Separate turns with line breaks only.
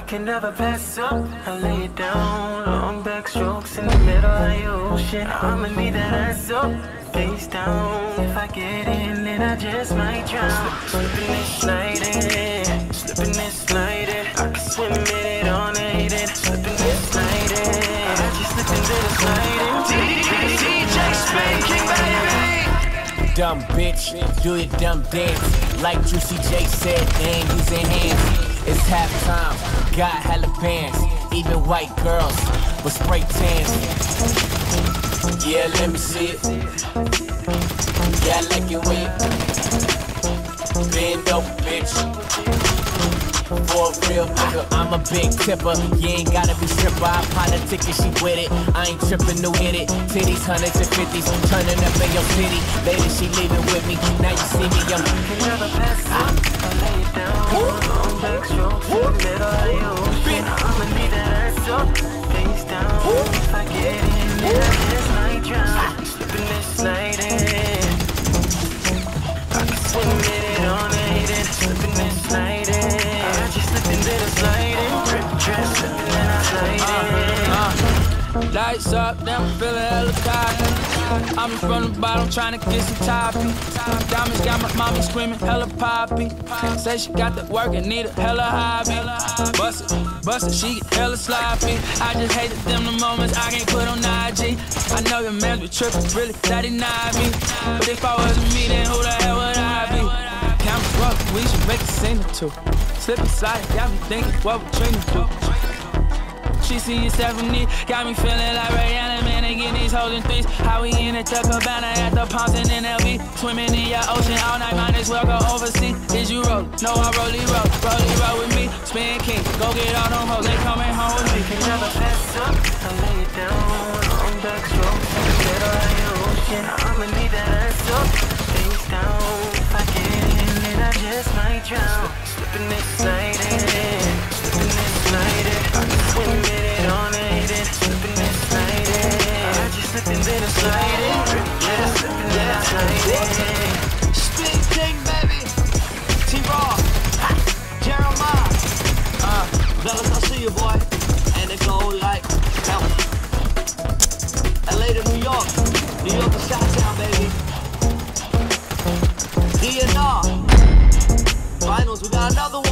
can never pass up. I lay it down, long back strokes in the middle of the ocean. I'ma need that ass up, face down. If I get in, then I just might drown. Slipping and sliding, slipping and sliding. I can swim in it all night and slipping and sliding. I just slip into the sliding. DJ speaking, baby.
Dumb bitch, do your dumb dance. Like Juicy J said, they ain't using hands. It's halftime, got hella bands. Even white girls with spray tans. Yeah, let me see it. Yeah, I like it when you bend over, bitch. For a real nigga, I'm a big tipper. You ain't gotta be stripper. I politic and she with it. I ain't trippin' to hit it. Titties, hundreds and fifties, turning up in your city. Later she leaving with me. Now you see me, I'm
can never pass up. I lay it down. Long back strokes in the middle of the ocean. I'ma need that ass up, face down. If I get in, then I just might drown. Slipping and sliding. I can swim in it all night and slipping and sliding.
Lights up, then I'm feeling hella cocky. I'm from the bottom trying to get some topping. Diamonds got my mommy screaming hella poppy. Say she got the work and need a hella hobby. Bust it, she get hella sloppy. I just hate them the moments I can't put on IG. I know your man be tripping, really, that deny me. But if I wasn't me, then who the hell would I be? Cameras rough, we should make a scene or two. Slip and slide, got me thinking what we train to do. She see you Stephanie, got me feeling like Rihanna, man, they get these hoes in threes. How we in at the cabana at the Palms and NLV. Swimming in your ocean all night, might as well go overseas. Is you roll? No, I roll with me. Spin king, go get all them hoes, they coming home with me.
Can never pass up, I lay it down. Long back strokes in the middle of the ocean. I'ma need that ass up, face down. If I get in, then I just might drown. Slipping and sliding, slipping and sliding. I can swim in it all night and slipping and sliding. I just slip into the sliding, yeah, slipping and sliding.
Spin king, baby. T-Raw, Jeremiah. Fellas, I see you, boy. And it go like hell. LA to New York. New York to Southtown, baby. DNR. Finals, we got another one.